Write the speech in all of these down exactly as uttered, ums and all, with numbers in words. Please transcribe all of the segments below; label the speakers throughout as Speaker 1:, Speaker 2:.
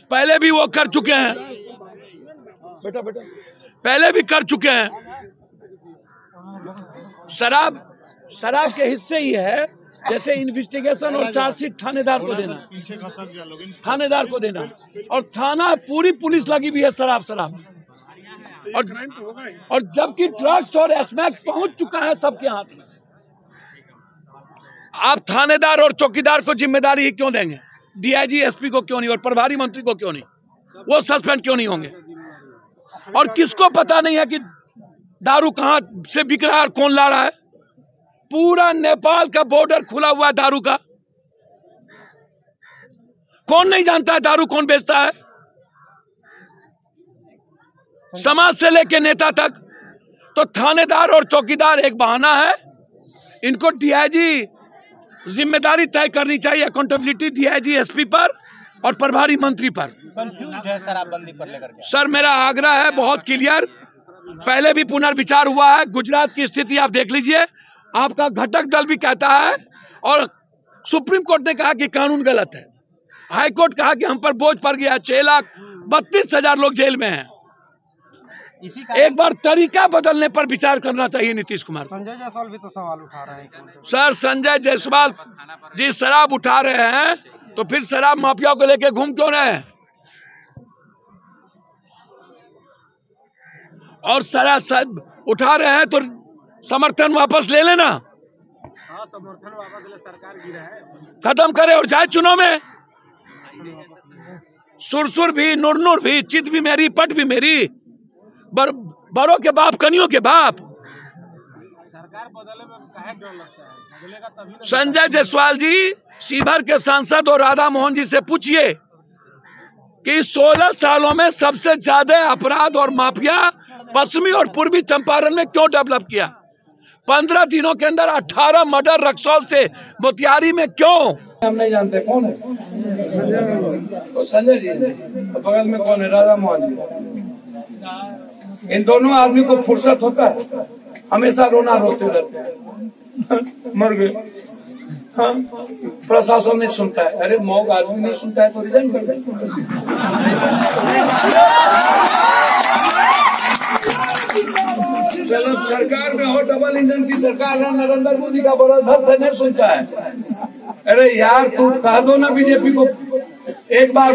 Speaker 1: पहले भी वो कर चुके हैं, बेटा बेटा पहले भी कर चुके हैं। शराब शराब के हिस्से ही है, जैसे इन्वेस्टिगेशन और चार्जशीट थानेदार को देना, थानेदार को देना, और थाना पूरी पुलिस लगी भी है शराब शराब और, और जबकि ड्रग्स और स्मैक पहुंच चुका है सबके हाथ में। आप थानेदार और चौकीदार को जिम्मेदारी ही क्यों देंगे? डीआईजी एसपी को क्यों नहीं, और प्रभारी मंत्री को क्यों नहीं? वो सस्पेंड क्यों नहीं होंगे? और किसको पता नहीं है कि दारू कहां से बिक रहा है और कौन ला रहा है? पूरा नेपाल का बॉर्डर खुला हुआ है दारू का। कौन नहीं जानता है दारू कौन बेचता है? समाज से लेके नेता तक। तो थानेदार और चौकीदार एक बहाना है, इनको डीआईजी जिम्मेदारी तय करनी चाहिए, अकाउंटेबिलिटी डीआईजी एसपी पर और प्रभारी मंत्री पर।
Speaker 2: कंफ्यूज है शराबबंदी पर लेकर के।
Speaker 1: सर मेरा आग्रह है बहुत क्लियर, पहले भी पुनर्विचार हुआ है, गुजरात की स्थिति आप देख लीजिए, आपका घटक दल भी कहता है और सुप्रीम कोर्ट ने कहा कि कानून गलत है, हाई कोर्ट कहा कि हम पर बोझ पड़ गया, छह लाख बत्तीस हजार लोग जेल में हैं।
Speaker 2: इसी
Speaker 1: एक बार तरीका बदलने पर विचार करना चाहिए नीतीश कुमार।
Speaker 2: संजय जायसवाल भी तो सवाल उठा रहे हैं।
Speaker 1: सर संजय जायसवाल जी शराब उठा रहे हैं तो फिर शराब माफिया को लेके घूम क्यों रहे हैं? और शराब उठा रहे हैं तो समर्थन वापस ले लेना।
Speaker 3: हाँ, समर्थन वापस ले, सरकार गिरा है,
Speaker 1: खत्म करे और जाए चुनाव में। सुरसुर भी, नुरनुर भी, चित भी मेरी, पट भी मेरी, बर, बड़ों के बाप कनियों के बाप।
Speaker 3: सरकार बदले में काहे डर लगता है? बदलेगा तभी ना।
Speaker 1: संजय जायसवाल जी शिवहर के सांसद और राधा मोहन जी से पूछिए कि सोलह सालों में सबसे ज्यादा अपराध और माफिया पश्चिमी और पूर्वी चंपारण में क्यों डेवलप किया? पंद्रह दिनों के अंदर अठारह मर्डर रक्सौल से मोतिहारी में क्यों? हम नहीं जानते कौन है तो संजय जी, बगल में कौन है? राधा मोहन जी। इन दोनों आदमी को फुर्सत होता है? हमेशा रोना रोते रहते हैं। मर गए। हाँ, प्रशासन नहीं सुनता है। अरे मौग आदमी नहीं सुनता है तो रिजाइन कर दे। चलो सरकार में हो, डबल इंजन की सरकार है, नरेंद्र मोदी का बड़ा धर्म नहीं सुनता है। अरे यार तू कह दो ना बीजेपी को, एक बार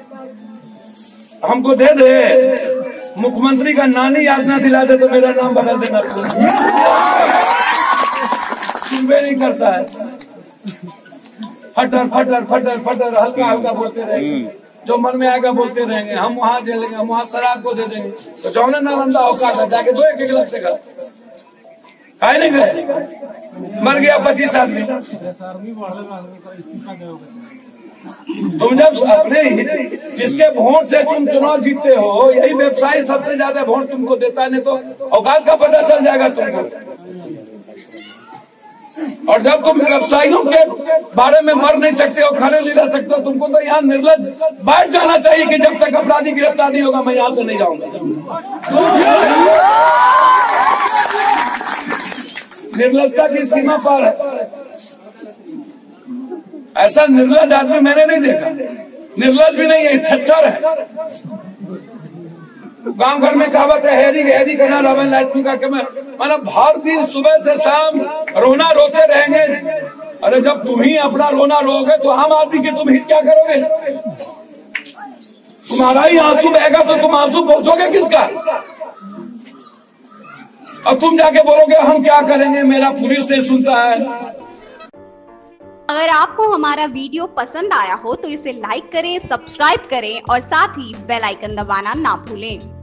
Speaker 1: हमको दे दे, मुख्यमंत्री का नानी याद ना दिला दे तो मेरा नाम बदल देना। सुनबे नहीं करता है, फटर फटर फटर फटर हल्का हल्का बोलते रहेंगे, जो मन में आएगा बोलते रहेंगे। हम वहाँ दे लेंगे, हम वहाँ शराब को दे देंगे, तो जौने नालंदा औकात है जाके दो एक एक लाख से का खाए नहीं गए, मर गया पच्चीस आदमी। तुम जब अपने जिसके वोट से तुम चुनाव जीतते हो, यही व्यवसायी सबसे ज्यादा वोट तुमको देता है, नहीं तो औकात का पता चल जाएगा तुमको। और जब तुम व्यवसायियों के बारे में मर नहीं सकते हो, खड़े नहीं रह सकते हो, तुमको तो यहाँ निर्लज बैठ जाना चाहिए कि जब तक अपराधी गिरफ्तार नहीं होगा मैं यहाँ से नहीं जाऊंगा। निर्लजता की सीमा पर है। ऐसा निर्लज आदमी मैंने नहीं देखा। निर्लज भी नहीं है, थट्टर है। गांव घर में कहावत है, हेरी हेरी कहना रावण लाइट का के मैं मतलब हर दिन सुबह से शाम रोना रोते रहेंगे। अरे जब तुम ही अपना रोना रोगे तो आम आदमी के तुम हित क्या करोगे? तुम्हारा ही आंसू बहेगा तो तुम आंसू पहुंचोगे किसका? और तुम जाके बोलोगे हम क्या करेंगे, मेरा पुलिस नहीं सुनता है।
Speaker 4: अगर आपको हमारा वीडियो पसंद आया हो तो इसे लाइक करें, सब्सक्राइब करें और साथ ही बेल आइकन दबाना ना भूलें।